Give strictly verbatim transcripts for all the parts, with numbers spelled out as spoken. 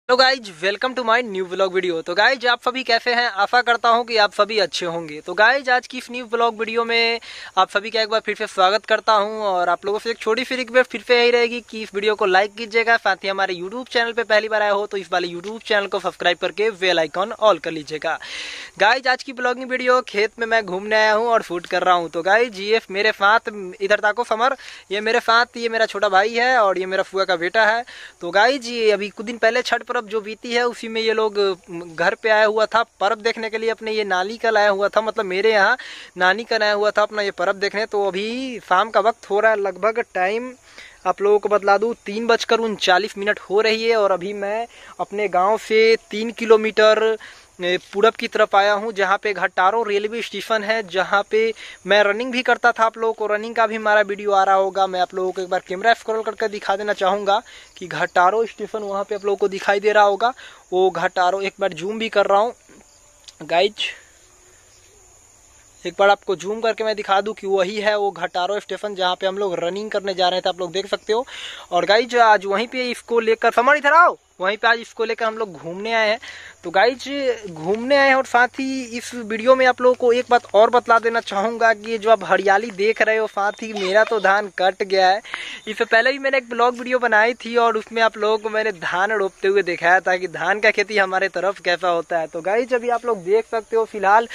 Hello guys, welcome to my new vlog video. तो guys आप सभी कैसे हैं? आशा करता हूं कि आप सभी अच्छे होंगे। तो गाइज आज की इस न्यू व्लॉग वीडियो में आप सभी का एक बार फिर से स्वागत करता हूं और आप लोगों से एक छोटी सी रिक्वेस्ट फिर से यही रहेगी कि इस वीडियो को लाइक कीजिएगा। साथ ही हमारे यूट्यूब चैनल पे पहली बार आए हो तो इस वाले यूट्यूब चैनल को सब्सक्राइब करके बेल आइकॉन ऑल कर लीजिएगा। गाइज आज की ब्लॉगिंग वीडियो खेत में मैं घूमने आया हूँ और शूट कर रहा हूँ। तो गाइज ये मेरे साथ इधर ताको समर, ये मेरे साथ ये मेरा छोटा भाई है और ये मेरा फुआ का बेटा है। तो गाइज ये अभी कुछ दिन पहले छठ पर्व जो बीती है उसी में ये लोग घर पे आया हुआ था पर्व देखने के लिए। अपने ये नानी का लाया हुआ था, मतलब मेरे यहाँ नानी का लाया हुआ था अपना ये पर्व देखने। तो अभी शाम का वक्त हो रहा है, लगभग टाइम आप लोगों को बतला दूं तीन बजकर उनचालीस मिनट हो रही है और अभी मैं अपने गांव से तीन किलोमीटर पूरब की तरफ आया हूं, जहां पे घटारो रेलवे स्टेशन है, जहां पे मैं रनिंग भी करता था। आप लोगों को रनिंग का भी हमारा वीडियो आ रहा होगा। मैं आप लोगों को एक बार कैमरा स्क्रॉल करके दिखा देना चाहूंगा कि घटारो स्टेशन वहां पे आप लोगों को दिखाई दे रहा होगा। वो घटारो एक बार जूम भी कर रहा हूँ गाइज, एक बार आपको जूम करके मैं दिखा दूं कि वही है वो घटारो स्टेशन जहाँ पे हम लोग रनिंग करने जा रहे थे। आप लोग देख सकते हो। और गाइज आज वहीं पे इसको लेकर समर इधर आओ, वहीं पे आज इसको लेकर हम लोग घूमने आए हैं। तो गाइज घूमने आए हैं और साथ ही इस वीडियो में आप लोगों को एक बात और बतला देना चाहूंगा कि जो आप हरियाली देख रहे हो, साथ ही मेरा तो धान कट गया है। इससे पहले भी मैंने एक ब्लॉग वीडियो बनाई थी और उसमें आप लोगों को मैंने धान रोपते हुए दिखाया था कि धान का खेती हमारे तरफ कैसा होता है। तो गाइज अभी आप लोग देख सकते हो फिलहाल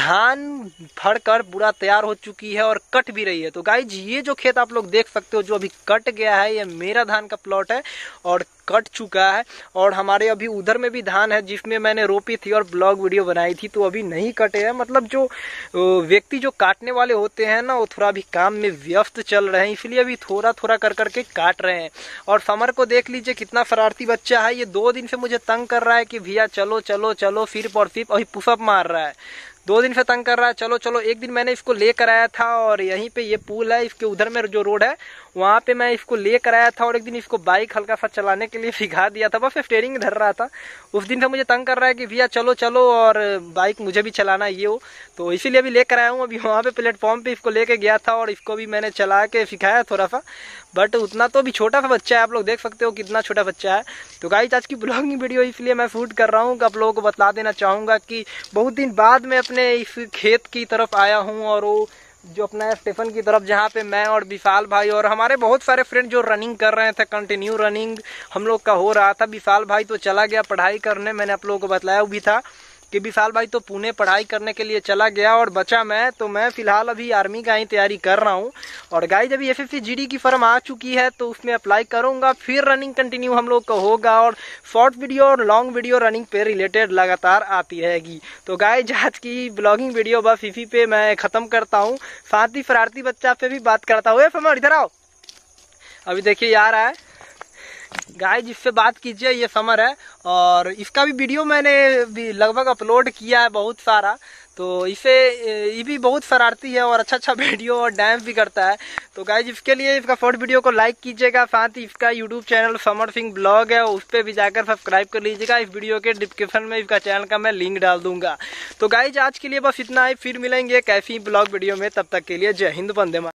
धान फड़ कर पूरा तैयार हो चुकी है और कट भी रही है। तो गाइज ये जो खेत आप लोग देख सकते हो जो अभी कट गया है, ये मेरा धान का प्लॉट है और कट चुका है। और हमारे अभी उधर में भी धान है जिसमें मैंने रोपी थी और ब्लॉग वीडियो बनाई थी, तो अभी नहीं कटे हैं। मतलब जो व्यक्ति जो काटने वाले होते हैं ना, वो थोड़ा भी काम में व्यस्त चल रहे हैं, इसलिए अभी थोड़ा थोड़ा कर करके काट रहे हैं। और समर को देख लीजिए कितना शरारती बच्चा है। ये दो दिन से मुझे तंग कर रहा है कि भैया चलो चलो चलो, फिर और फिर अभी पुशअप मार रहा है। दो दिन से तंग कर रहा है, चलो चलो। एक दिन मैंने इसको लेकर आया था और यहीं पे ये पुल है, इसके उधर में जो रोड है वहाँ पे मैं इसको लेकर आया था और एक दिन इसको बाइक हल्का सा चलाने के लिए सिखा दिया था, बस स्टेयरिंग धर रहा था। उस दिन से मुझे तंग कर रहा है कि भैया चलो चलो और बाइक मुझे भी चलाना ये हो, तो इसीलिए अभी लेकर आया हूँ। अभी वहाँ पे प्लेटफॉर्म पे इसको लेके गया था और इसको भी मैंने चला के सिखाया थोड़ा सा, बट उतना तो भी छोटा सा बच्चा है। आप लोग देख सकते हो कितना छोटा बच्चा है। तो गाइस आज की ब्लॉगिंग वीडियो इसलिए मैं शूट कर रहा हूँ कि आप लोगों को बतला देना चाहूँगा कि बहुत दिन बाद मैं अपने इस खेत की तरफ आया हूँ और वो जो अपना स्टेशन की तरफ, जहाँ पे मैं और विशाल भाई और हमारे बहुत सारे फ्रेंड जो रनिंग कर रहे थे, कंटिन्यू रनिंग हम लोग का हो रहा था। विशाल भाई तो चला गया पढ़ाई करने, मैंने आप लोगों को बताया भी था कि विशाल भाई तो पुणे पढ़ाई करने के लिए चला गया और बचा मैं। तो मैं फिलहाल अभी आर्मी का ही तैयारी कर रहा हूँ और गाइस अभी S S C G D की फॉर्म आ चुकी है, तो उसमें अप्लाई करूंगा, फिर रनिंग कंटिन्यू हम लोग का होगा और शॉर्ट वीडियो और लॉन्ग वीडियो रनिंग पे रिलेटेड लगातार आती रहेगी। तो गाइस आज की ब्लॉगिंग वीडियो बस इसी पे मैं खत्म करता हूँ। साथ ही शरारती बच्चा पे भी बात करता हूँ। समर इधर आओ, अभी देखिए यार है गाइस जिससे बात कीजिए, ये समर है और इसका भी वीडियो मैंने भी लगभग अपलोड किया है बहुत सारा। तो इसे ये भी बहुत शरारती है और अच्छा अच्छा वीडियो और डांस भी करता है। तो गाइस इसके लिए इसका फर्स्ट वीडियो को लाइक कीजिएगा। साथ ही इसका YouTube channel Samar Singh blog है, उस पर भी जाकर सब्सक्राइब कर लीजिएगा। इस वीडियो के डिस्क्रिप्शन में इसका चैनल का मैं लिंक डाल दूंगा। तो गाइस आज के लिए बस इतना ही, फिर मिलेंगे एक ऐसी ब्लॉग वीडियो में। तब तक के लिए जय हिंद, वंदे मातरम।